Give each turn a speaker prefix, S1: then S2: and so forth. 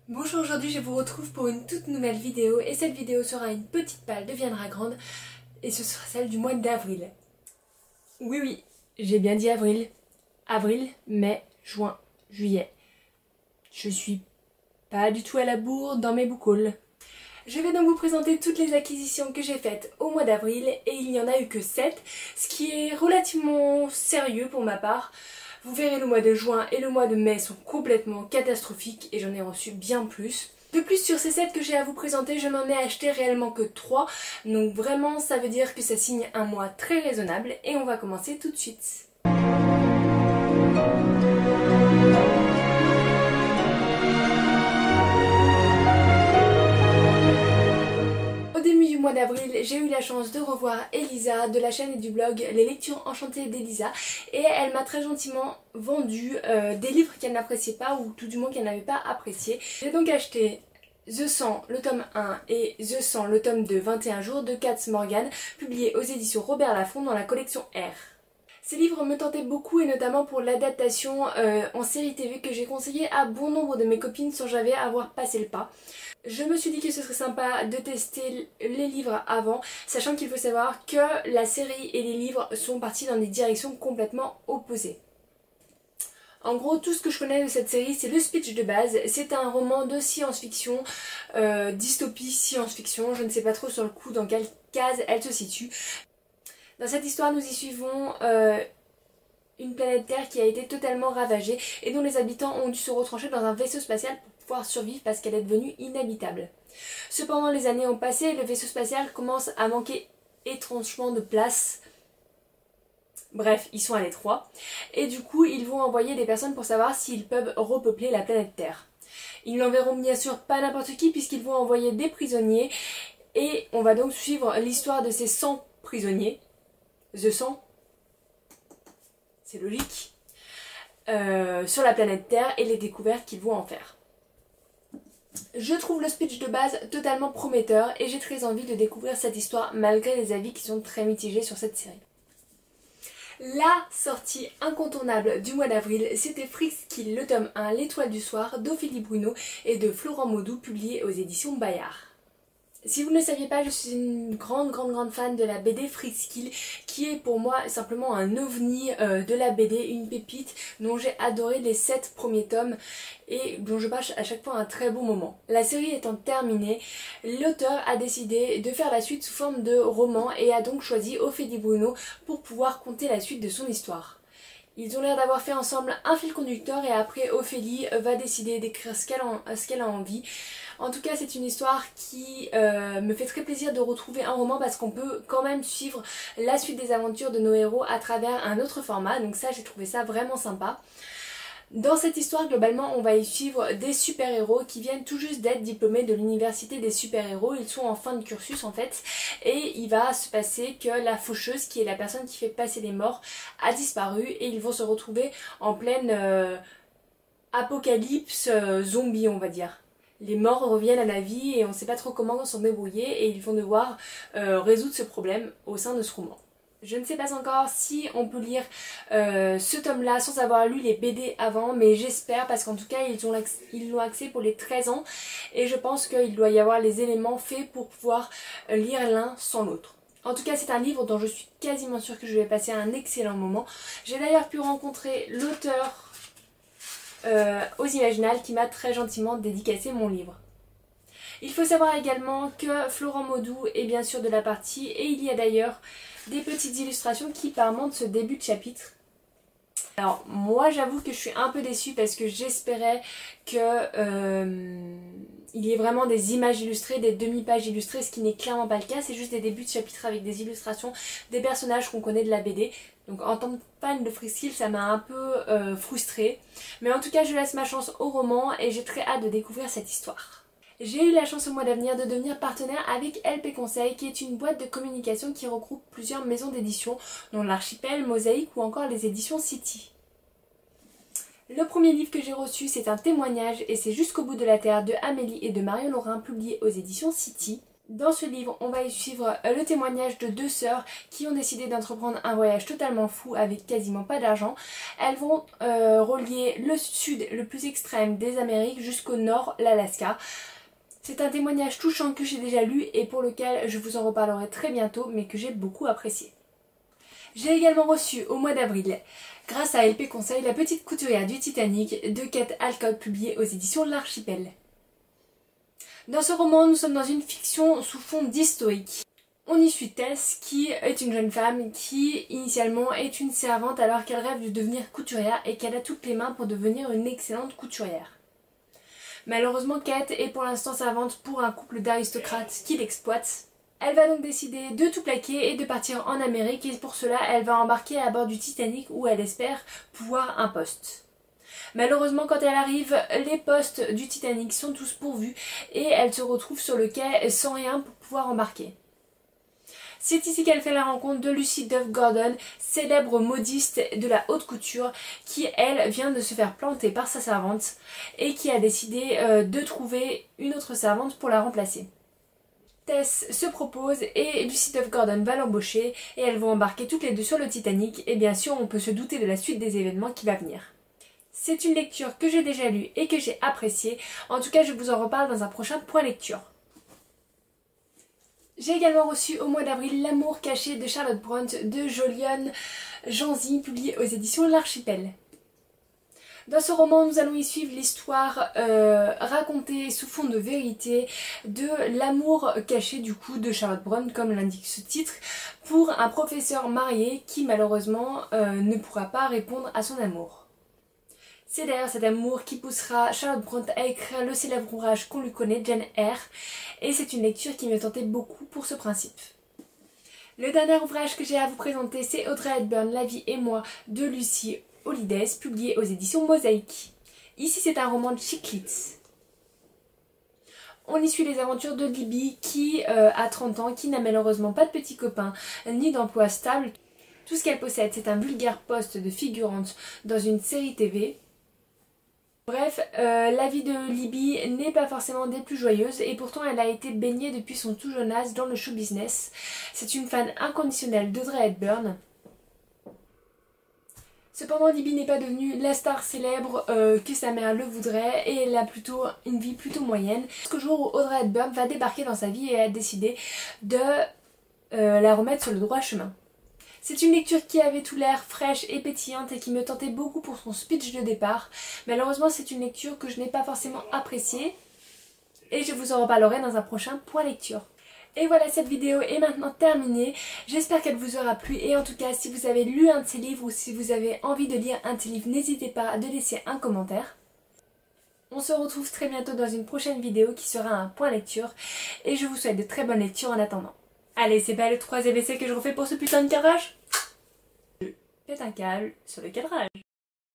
S1: Bonjour, aujourd'hui je vous retrouve pour une toute nouvelle vidéo et cette vidéo sera une petite palle deviendra grande et ce sera celle du mois d'avril. Oui, j'ai bien dit avril. Avril, mai, juin, juillet. Je suis pas du tout à la bourre dans mes boucaules. Je vais donc vous présenter toutes les acquisitions que j'ai faites au mois d'avril et il n'y en a eu que 7, ce qui est relativement sérieux pour ma part. Vous verrez, le mois de juin et le mois de mai sont complètement catastrophiques et j'en ai reçu bien plus. De plus, sur ces 7 que j'ai à vous présenter, je n'en ai acheté réellement que 3, donc vraiment ça veut dire que ça signe un mois très raisonnable et on va commencer tout de suite. Au début du mois d'avril, j'ai eu la chance de revoir Elisa de la chaîne et du blog Les Lectures Enchantées d'Elisa et elle m'a très gentiment vendu des livres qu'elle n'appréciait pas ou tout du moins qu'elle n'avait pas apprécié. J'ai donc acheté The 100 le tome 1 et The 100 le tome 2 21 jours de Katz Morgan, publié aux éditions Robert Laffont dans la collection R. Ces livres me tentaient beaucoup et notamment pour l'adaptation en série TV que j'ai conseillé à bon nombre de mes copines sans jamais avoir passé le pas. Je me suis dit que ce serait sympa de tester les livres avant, sachant qu'il faut savoir que la série et les livres sont partis dans des directions complètement opposées. En gros, tout ce que je connais de cette série, c'est le speech de base. C'est un roman de science-fiction, dystopie science-fiction. Je ne sais pas trop sur le coup dans quelle case elle se situe. Dans cette histoire, nous y suivons une planète Terre qui a été totalement ravagée et dont les habitants ont dû se retrancher dans un vaisseau spatial pour pouvoir survivre parce qu'elle est devenue inhabitable. Cependant, les années ont passé et le vaisseau spatial commence à manquer étrangement de place. Bref, ils sont à l'étroit. Et du coup, ils vont envoyer des personnes pour savoir s'ils peuvent repeupler la planète Terre. Ils n'enverront bien sûr pas n'importe qui puisqu'ils vont envoyer des prisonniers. Et on va donc suivre l'histoire de ces 100 prisonniers. The 100, c'est logique. Sur la planète Terre et les découvertes qu'ils vont en faire. Je trouve le speech de base totalement prometteur et j'ai très envie de découvrir cette histoire malgré les avis qui sont très mitigés sur cette série. La sortie incontournable du mois d'avril, c'était Freakill, le tome 1, L'étoile du soir, d'Ophélie Bruno et de Florent Maudou, publié aux éditions Bayard. Si vous ne le saviez pas, je suis une grande fan de la BD Freakill, qui est pour moi simplement un ovni de la BD, une pépite dont j'ai adoré les 7 premiers tomes et dont je passe à chaque fois un très bon moment. La série étant terminée, l'auteur a décidé de faire la suite sous forme de roman et a donc choisi Ophélie Bruno pour pouvoir conter la suite de son histoire. Ils ont l'air d'avoir fait ensemble un fil conducteur et après Ophélie va décider d'écrire ce qu'elle a envie. En tout cas, c'est une histoire qui me fait très plaisir de retrouver un roman parce qu'on peut quand même suivre la suite des aventures de nos héros à travers un autre format. Donc ça, j'ai trouvé ça vraiment sympa. Dans cette histoire, globalement, on va y suivre des super-héros qui viennent tout juste d'être diplômés de l'université des super-héros. Ils sont en fin de cursus en fait. Et il va se passer que la faucheuse, qui est la personne qui fait passer les morts, a disparu. Et ils vont se retrouver en pleine apocalypse zombie, on va dire. Les morts reviennent à la vie et on ne sait pas trop comment s'en débrouiller et ils vont devoir résoudre ce problème au sein de ce roman. Je ne sais pas encore si on peut lire ce tome-là sans avoir lu les BD avant, mais j'espère parce qu'en tout cas ils l'ont axé pour les 13 ans et je pense qu'il doit y avoir les éléments faits pour pouvoir lire l'un sans l'autre. En tout cas, c'est un livre dont je suis quasiment sûre que je vais passer un excellent moment. J'ai d'ailleurs pu rencontrer l'auteur aux Imaginales qui m'a très gentiment dédicacé mon livre. Il faut savoir également que Florent Maudou est bien sûr de la partie et il y a d'ailleurs des petites illustrations qui parmentent ce début de chapitre. Alors moi j'avoue que je suis un peu déçue parce que j'espérais que il y ait vraiment des images illustrées, des demi-pages illustrées, ce qui n'est clairement pas le cas, c'est juste des débuts de chapitre avec des illustrations des personnages qu'on connaît de la BD. Donc en tant que fan de Freakill, ça m'a un peu frustrée. Mais en tout cas je laisse ma chance au roman et j'ai très hâte de découvrir cette histoire. J'ai eu la chance au mois d'avenir de devenir partenaire avec LP Conseil, qui est une boîte de communication qui regroupe plusieurs maisons d'édition, dont l'Archipel, Mosaïque ou encore les éditions City. Le premier livre que j'ai reçu, c'est un témoignage et c'est Jusqu'au bout de la terre de Amélie et de Marion Laurin, publié aux éditions City. Dans ce livre, on va y suivre le témoignage de deux sœurs qui ont décidé d'entreprendre un voyage totalement fou avec quasiment pas d'argent. Elles vont relier le sud le plus extrême des Amériques jusqu'au nord, l'Alaska. C'est un témoignage touchant que j'ai déjà lu et pour lequel je vous en reparlerai très bientôt, mais que j'ai beaucoup apprécié. J'ai également reçu au mois d'avril, grâce à LP Conseil, La petite couturière du Titanic de Kate Alcott, publiée aux éditions de l'Archipel. Dans ce roman, nous sommes dans une fiction sous fond d'historique. On y suit Tess, qui est une jeune femme qui, initialement, est une servante alors qu'elle rêve de devenir couturière et qu'elle a toutes les mains pour devenir une excellente couturière. Malheureusement, Kate est pour l'instant servante pour un couple d'aristocrates qui l'exploitent. Elle va donc décider de tout plaquer et de partir en Amérique et pour cela, elle va embarquer à bord du Titanic où elle espère pouvoir un poste. Malheureusement, quand elle arrive, les postes du Titanic sont tous pourvus et elle se retrouve sur le quai sans rien pour pouvoir embarquer. C'est ici qu'elle fait la rencontre de Lucy Duff Gordon, célèbre modiste de la haute couture, qui elle vient de se faire planter par sa servante et qui a décidé de trouver une autre servante pour la remplacer. Tess se propose et Lucy Duff Gordon va l'embaucher et elles vont embarquer toutes les deux sur le Titanic et bien sûr on peut se douter de la suite des événements qui va venir. C'est une lecture que j'ai déjà lue et que j'ai appréciée, en tout cas je vous en reparle dans un prochain point lecture. J'ai également reçu au mois d'avril L'amour caché de Charlotte Brontë de Jolyon Janzy, publié aux éditions de l'Archipel. Dans ce roman, nous allons y suivre l'histoire racontée sous fond de vérité de l'amour caché du coup de Charlotte Brontë, comme l'indique ce titre, pour un professeur marié qui malheureusement ne pourra pas répondre à son amour. C'est d'ailleurs cet amour qui poussera Charlotte Brontë à écrire le célèbre ouvrage qu'on lui connaît, Jane Eyre, et c'est une lecture qui me tentait beaucoup pour ce principe. Le dernier ouvrage que j'ai à vous présenter, c'est Audrey Hepburn, La vie et moi de Lucy Holidays, publié aux éditions Mosaïque. Ici c'est un roman de chick lit. On y suit les aventures de Libby qui a 30 ans, qui n'a malheureusement pas de petit copain ni d'emploi stable. Tout ce qu'elle possède, c'est un vulgaire poste de figurante dans une série TV. Bref, la vie de Libby n'est pas forcément des plus joyeuses et pourtant elle a été baignée depuis son tout jeune âge dans le show business. C'est une fan inconditionnelle d'Audrey Hepburn. Cependant, Libby n'est pas devenue la star célèbre que sa mère le voudrait et elle a plutôt une vie plutôt moyenne. Jusqu'au jour où Audrey Hepburn va débarquer dans sa vie et a décidé de la remettre sur le droit chemin. C'est une lecture qui avait tout l'air fraîche et pétillante et qui me tentait beaucoup pour son speech de départ. Malheureusement, c'est une lecture que je n'ai pas forcément appréciée et je vous en reparlerai dans un prochain point lecture. Et voilà, cette vidéo est maintenant terminée. J'espère qu'elle vous aura plu et en tout cas, si vous avez lu un de ces livres ou si vous avez envie de lire un de ces livres, n'hésitez pas à laisser un commentaire. On se retrouve très bientôt dans une prochaine vidéo qui sera un point lecture et je vous souhaite de très bonnes lectures en attendant. Allez, c'est pas le troisième essai que je refais pour ce putain de cadrage. Je pète un câble sur le cadrage.